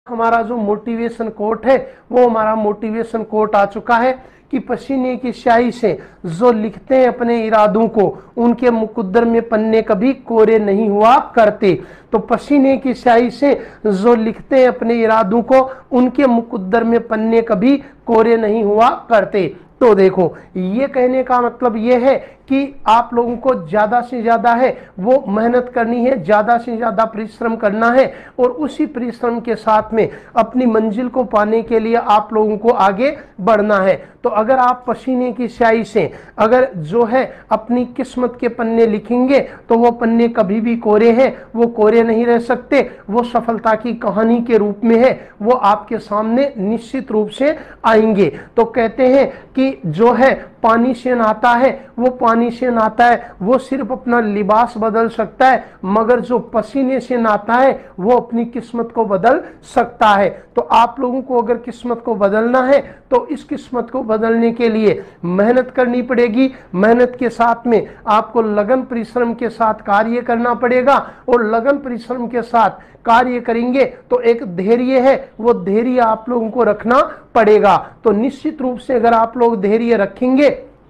हमारा जो motivation quote है वो हमारा मोटिवेशन कोट आ चुका है कि पसीने की स्याही से जो लिखते हैं अपने इरादों को उनके मुकद्दर में पन्ने कभी कोरे नहीं हुआ करते। तो पसीने की स्याही से जो लिखते हैं अपने इरादों को उनके मुकद्दर में पन्ने कभी कोरे नहीं हुआ करते। तो देखो ये कहने का मतलब ये है कि आप लोगों को ज्यादा से ज्यादा है वो मेहनत करनी है, ज्यादा से ज्यादा परिश्रम करना है और उसी परिश्रम के साथ में अपनी मंजिल को पाने के लिए आप लोगों को आगे बढ़ना है। तो अगर आप पसीने की स्याही से अगर जो है अपनी किस्मत के पन्ने लिखेंगे तो वो पन्ने कभी भी कोरे हैं, वो कोरे नहीं रह सकते, वो सफलता की कहानी के रूप में है, वो आपके सामने निश्चित रूप से आएंगे। तो कहते हैं कि जो है पानी से नहाता है वो पानी से नहाता है, वो सिर्फ अपना लिबास बदल सकता है, मगर जो पसीने से नहाता है वो अपनी किस्मत को बदल सकता है। तो आप लोगों को अगर किस्मत को बदलना है तो इस किस्मत को बदलने के लिए मेहनत करनी पड़ेगी। मेहनत के साथ में आपको लगन परिश्रम के साथ कार्य करना पड़ेगा और लगन परिश्रम के साथ कार्य करेंगे तो एक धैर्य है वो धैर्य आप लोगों को रखना पड़ेगा। तो निश्चित रूप से अगर आप लोग धैर्य रखेंगे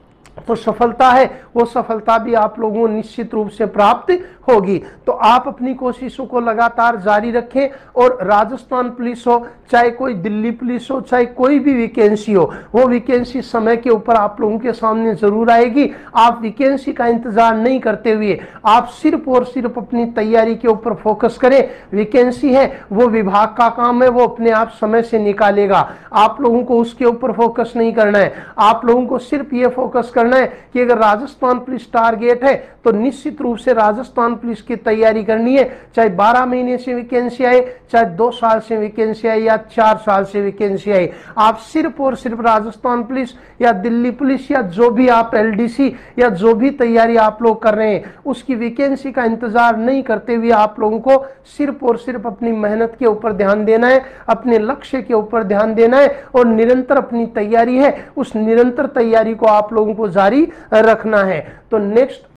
तो सफलता है वो सफलता भी आप लोगों को निश्चित रूप से प्राप्त होगी। तो आप अपनी कोशिशों को लगातार जारी रखें और राजस्थान पुलिस हो चाहे कोई दिल्ली पुलिस हो चाहे कोई भी वैकेंसी हो, वो वैकेंसी समय के ऊपर आप लोगों के सामने जरूर आएगी। आप वैकेंसी का इंतजार नहीं करते हुए आप सिर्फ और सिर्फ अपनी तैयारी के ऊपर फोकस करें। वैकेंसी है वो विभाग का काम है, वो अपने आप समय से निकालेगा, आप लोगों को उसके ऊपर फोकस नहीं करना है। आप लोगों को सिर्फ ये फोकस करना है कि अगर राजस्थान पुलिस टारगेट है तो निश्चित रूप से राजस्थान पुलिस की तैयारी करनी है, चाहे 12 महीने से वैकेंसी आए, चाहे 2 साल से वैकेंसी आई या 4 साल से वैकेंसी आई। आप सिर्फ और सिर्फ राजस्थान पुलिस या दिल्ली पुलिस या जो भी आप एलडीसी या जो भी तैयारी आप लोग कर रहे हैं उसकी वैकेंसी का इंतजार नहीं करते हुए आप लोगों को सिर्फ और सिर्फ अपनी मेहनत के ऊपर ध्यान देना है, अपने लक्ष्य के ऊपर ध्यान देना है और निरंतर अपनी तैयारी है उस निरंतर तैयारी को आप लोगों को जारी रखना है। तो नेक्स्ट